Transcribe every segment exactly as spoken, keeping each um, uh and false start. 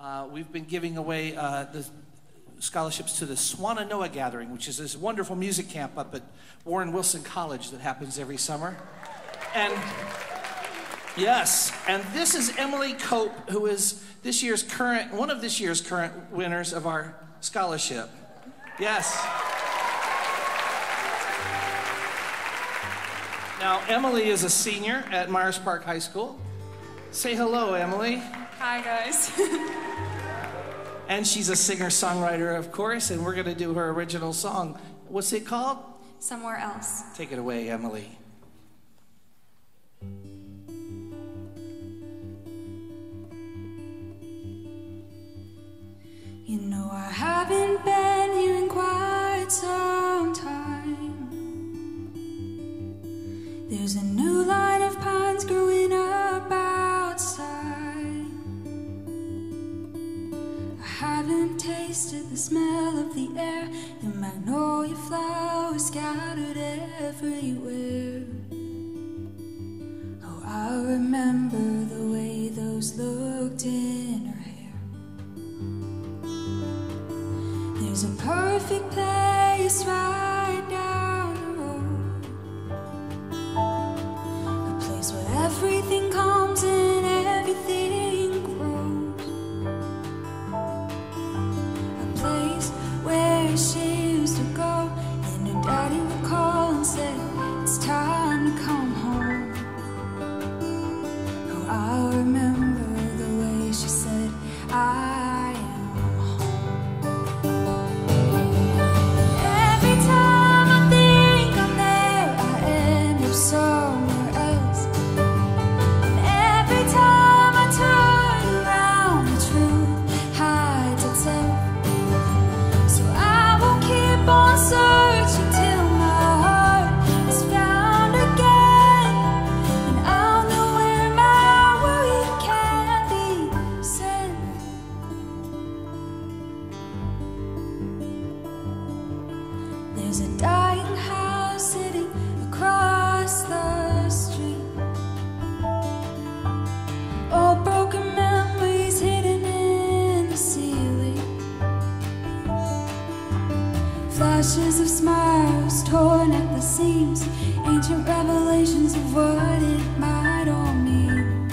Uh, we've been giving away uh, the scholarships to the Swananoa Gathering, which is this wonderful music camp up at Warren Wilson College that happens every summer. And yes, and this is EmilyCope, who is this year's current, one of this year's current winners of our scholarship. Yes. Now, Emily is a senior at Myers Park High School. Say hello, Emily. Hi, guys. And she's a singer-songwriter, of course, and we're going to do her original song. What's it called? Somewhere Else. Take it away, Emily. You know I haven't been here in quite some time. There's a new line of pines growing up outside. I haven't tasted the smell of the air, the magnolia flowers scattered everywhere. Oh, I remember the way those looked in her hair. There's a perfect place right down the road, a place where everything comes and everything grows, a place where she used to go, and her daddy would call and say, it's time to come home. Oh, I remember the way she said, I There's a dying house sitting across the street. All broken memories hidden in the ceiling. Flashes of smiles torn at the seams. Ancient revelations of what it might all mean.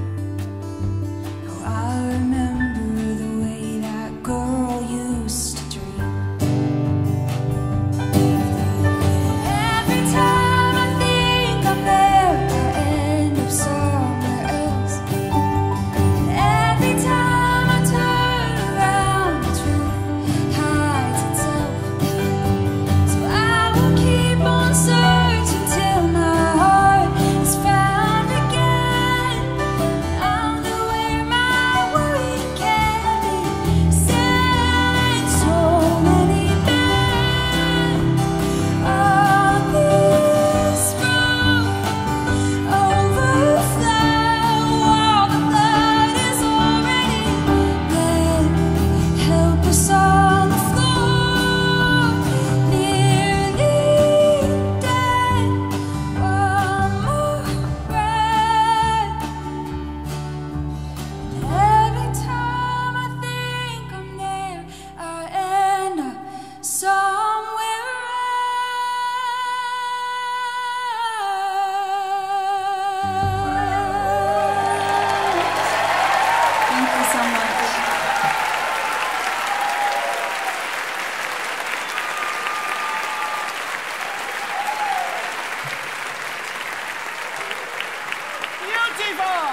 Oh, I remember the way that girl used to dream. Beautiful!